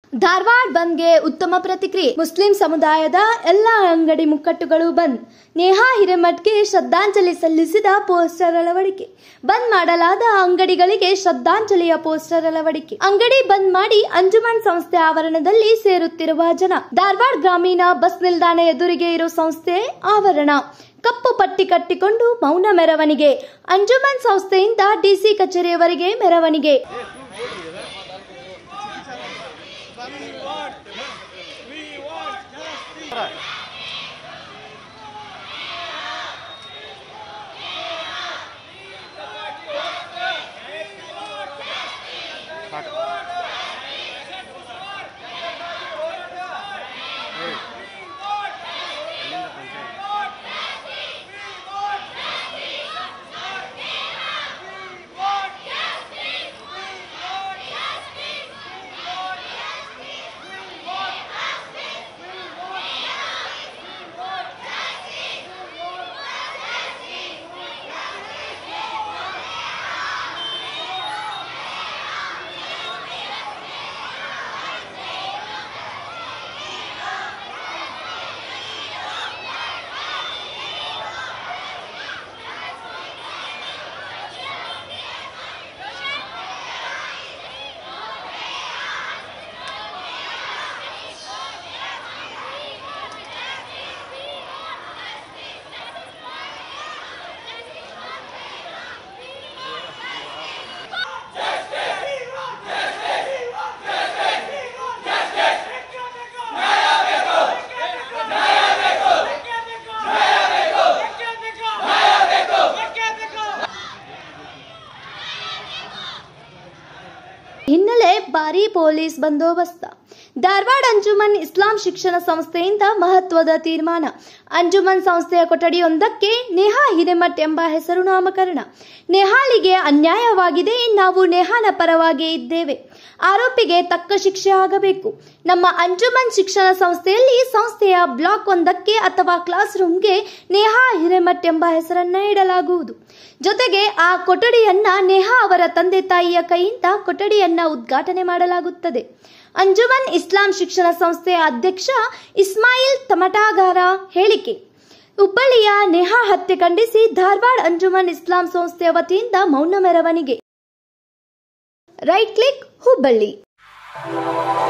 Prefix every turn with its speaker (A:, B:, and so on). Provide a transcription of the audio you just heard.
A: ಧಾರವಾಡ ಬಂದ್ಗೆ ಉತ್ತಮ ಪ್ರತಿಕ್ರಿಯೆ. ಮುಸ್ಲಿಂ ಸಮುದಾಯದ ಎಲ್ಲ ಅಂಗಡಿ ಮುಕ್ಕಟ್ಟುಗಳು ಬಂದ್. ನೇಹಾ ಹಿರೇಮಠ್ಗೆ ಶ್ರದ್ಧಾಂಜಲಿ ಸಲ್ಲಿಸಿದ ಪೋಸ್ಟರ್ ಅಳವಡಿಕೆ. ಬಂದ್ ಮಾಡಲಾದ ಅಂಗಡಿಗಳಿಗೆ ಶ್ರದ್ಧಾಂಜಲಿಯ ಪೋಸ್ಟರ್ ಅಳವಡಿಕೆ. ಅಂಗಡಿ ಬಂದ್ ಮಾಡಿ ಅಂಜುಮನ್ ಸಂಸ್ಥೆ ಆವರಣದಲ್ಲಿ ಸೇರುತ್ತಿರುವ ಜನ. ಧಾರವಾಡ ಗ್ರಾಮೀಣ ಬಸ್ ನಿಲ್ದಾಣ ಎದುರಿಗೆ ಇರೋ ಸಂಸ್ಥೆ ಆವರಣ. ಕಪ್ಪು ಪಟ್ಟಿ ಕಟ್ಟಿಕೊಂಡು ಮೌನ ಮೆರವಣಿಗೆ. ಅಂಜುಮನ್ ಸಂಸ್ಥೆಯಿಂದ ಡಿಸಿ ಕಚೇರಿಯವರೆಗೆ ಮೆರವಣಿಗೆ. ಹಿನ್ನೆಲೆ ಭಾರೀ ಪೊಲೀಸ್ ಬಂದೋಬಸ್ತ. ಧಾರವಾಡ ಅಂಜುಮನ್ ಇಸ್ಲಾಂ ಶಿಕ್ಷಣ ಸಂಸ್ಥೆಯಿಂದ ಮಹತ್ವದ ತೀರ್ಮಾನ. ಅಂಜುಮನ್ ಸಂಸ್ಥೆಯ ಕೊಠಡಿಯೊಂದಕ್ಕೆ ನೇಹಾ ಹಿರೇಮಠ್ ಎಂಬ ಹೆಸರು ನಾಮಕರಣ. ನೇಹಾಳಿಗೆ ಅನ್ಯಾಯವಾಗಿದೆ. ನಾವು ನೇಹಾನ ಪರವಾಗಿ ಇದ್ದೇವೆ. ಆರೋಪಿಗೆ ತಕ್ಕ ಶಿಕ್ಷೆ ಆಗಬೇಕು. ನಮ್ಮ ಅಂಜುಮನ್ ಶಿಕ್ಷಣ ಸಂಸ್ಥೆಯಲ್ಲಿ ಸಂಸ್ಥೆಯ ಬ್ಲಾಕ್ ಒಂದಕ್ಕೆ ಅಥವಾ ಕ್ಲಾಸ್ ರೂಮ್ಗೆ ನೇಹಾ ಹಿರೇಮಠ್ ಎಂಬ ಹೆಸರನ್ನ ಇಡಲಾಗುವುದು. ಜೊತೆಗೆ ಆ ಕೊಠಡಿಯನ್ನ ನೇಹಾ ಅವರ ತಂದೆ ತಾಯಿಯ ಕೈಯಿಂದ ಕೊಠಡಿಯನ್ನ ಉದ್ಘಾಟನೆ ಮಾಡಲಾಗುತ್ತದೆ. ಅಂಜುಮನ್ ಇಸ್ಲಾಂ ಶಿಕ್ಷಣ ಸಂಸ್ಥೆಯ ಅಧ್ಯಕ್ಷ ಇಸ್ಮಾಯಿಲ್ ತಮಟಾಗಾರ ಹೇಳಿಕೆ. ಹುಬ್ಬಳ್ಳಿಯ ನೇಹಾ ಹತ್ಯೆ ಖಂಡಿಸಿ ಧಾರವಾಡ ಅಂಜುಮನ್ ಇಸ್ಲಾಂ ಸಂಸ್ಥೆಯ ವತಿಯಿಂದ ಮೌನ ಮೆರವಣಿಗೆ. Right click Hubballi.